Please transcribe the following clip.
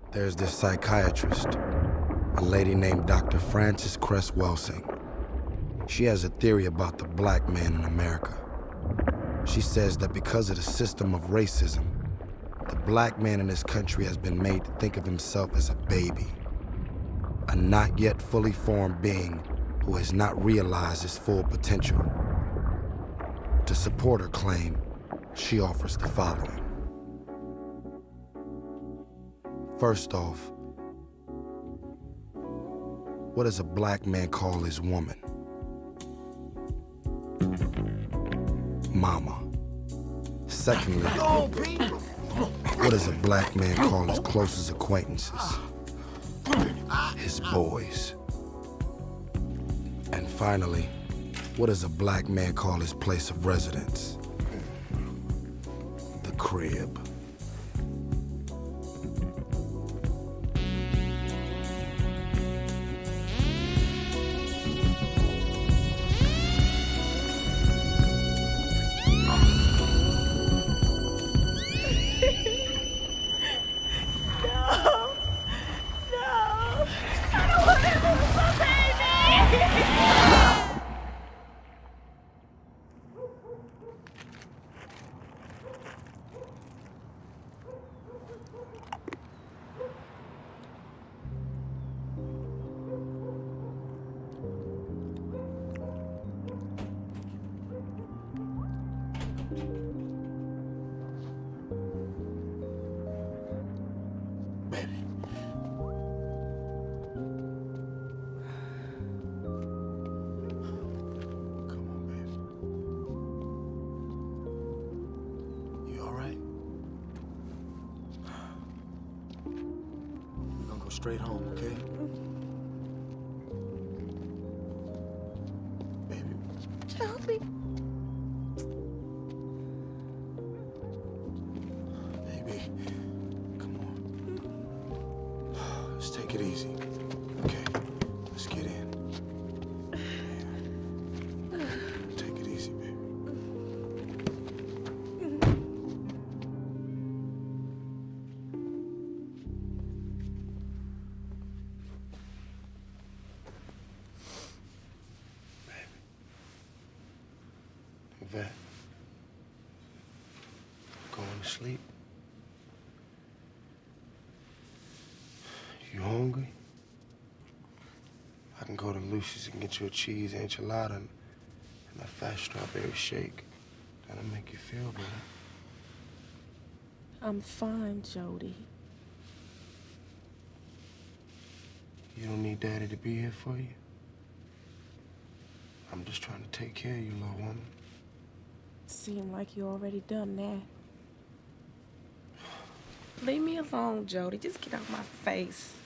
There's this psychiatrist, a lady named Dr. Frances Cress Welsing. She has a theory about the black man in America. She says that because of the system of racism, the black man in this country has been made to think of himself as a baby, a not yet fully formed being who has not realized his full potential. To support her claim, she offers the following. First off, what does a black man call his woman? Mama. Secondly, what does a black man call his closest acquaintances? His boys. And finally, what does a black man call his place of residence? The crib. Straight home, okay? Baby. Jody. Baby, come on. Let's take it easy, okay? Let's get in. Yeah. Take it easy, baby. Vet, going to sleep? You hungry? I can go to Lucy's and get you a cheese enchilada and a fat strawberry shake. That'll make you feel better. I'm fine, Jody. You don't need Daddy to be here for you? I'm just trying to take care of you, little woman. Seem like you already done that. Leave me alone, Jody. Just get out my face.